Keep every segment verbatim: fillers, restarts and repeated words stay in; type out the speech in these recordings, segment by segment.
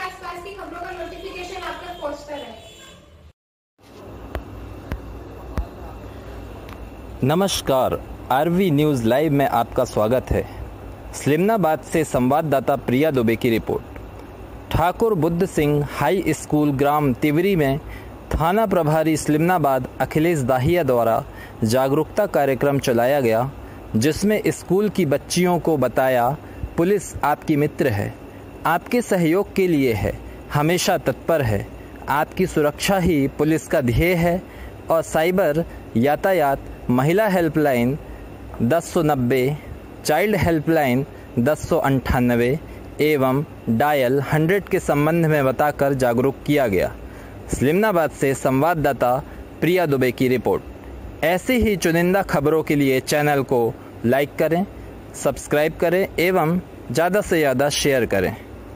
आसपास की खबरों का नोटिफिकेशन आप तक पहुंचता रहे। नमस्कार, आरवी न्यूज़ लाइव में आपका स्वागत है। स्लिमनाबाद से संवाददाता प्रिया दुबे की report. Thakur Buddh Singh high school ग्राम तिवरी में थाना प्रभारी स्लिमनाबाद अखिलेश दाहिया द्वारा जागरूकता कार्यक्रम चलाया गया, जिसमें स्कूल की बच्चियों को बताया पुलिस आपकी मित्र है, आपके सहयोग के लिए है, हमेशा तत्पर है, आपकी सुरक्षा ही पुलिस का ध्येय है और साइबर, यातायात, महिला हेल्पलाइन दस सौ नब्बे, चाइल्ड हेल्पलाइन दस सौ अंठानवे एवं डायल हंड्रेड के संबंध में बताकर जागरूक किया गया। स्लिमनाबाद से संवाददाता प्रिया दुबे की रिपोर्ट। ऐसे ही चुनिंदा खबरों के लिए चैनल को लाइक करें, सब्सक्राइब करें एवं ज़्यादा से ज़्यादा शेयर करें।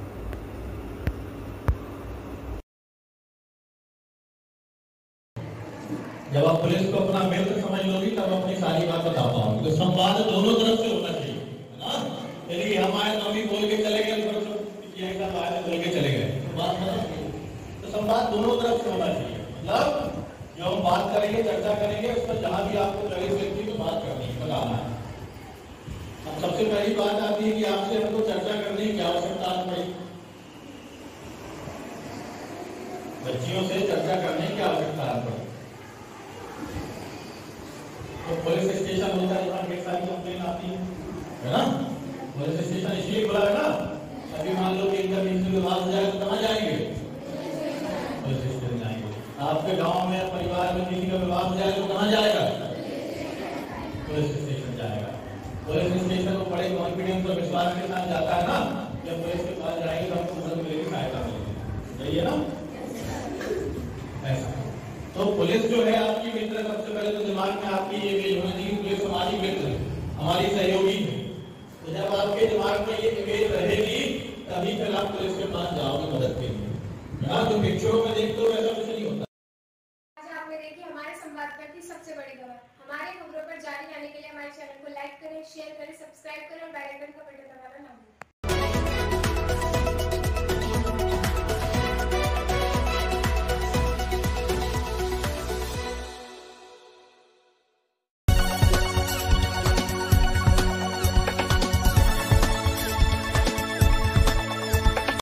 जब आप पुलिस को अपना मित्र समझ लोगी तब अपनी सारी बात बता पाओगे। तो संवाद दोनों तरफ से होना चाहिए, है ना? यदि हम आए तो अभी बोल के चले गए, ये सब आए तो बोल के चले गए, तो बात खत्म। तो संवाद दोनों तरफ से होना चाहिए। मतलब जो हम बात करेंगे, चर्चा करेंगे, उस पर जहां भी आपको चौबीस व्यक्ति को बात करनी है, बताना है। अब सबसे पहली बात आती है कि आपसे हमको चर्चा करने की आवश्यकता पड़ी। बच्चियों से चर्चा करने की आवश्यकता पड़ी। तो पुलिस स्टेशन होता है जहाँ ढेर सारी कंप्लेन आती है, है ना? पुलिस स्टेशन इसलिए खुला है ना, अभी मान लो कि इनका किसी विवाद हो जाए तो कहाँ जाएंगे? पुलिस स्टेशन जाएंगे। आपके गांव में, परिवार में किसी का विवाद हो जाए तो कहाँ जाएगा? पुलिस स्टेशन जाएगा। पुलिस स्टेशन को बड़े कॉन्फिडेंस और विश्वास के साथ जाता है ना, जब पुलिस के पास जाएंगे तो हमको मदद मिलेगी, सहायता मिलेगी, सही है ना? ऐसा तो पुलिस जो है आपकी मित्र, सबसे पहले तो दिमाग में आपकी ये इमेज होनी चाहिए, पुलिस हमारी मित्र है, हमारी सहयोगी है। तो जब आपके दिमाग में ये इमेज रहेगी तभी फिर आप पुलिस के पास जाओगे मदद के लिए। तो पिक्चरों में देखते हो ऐसा कुछ नहीं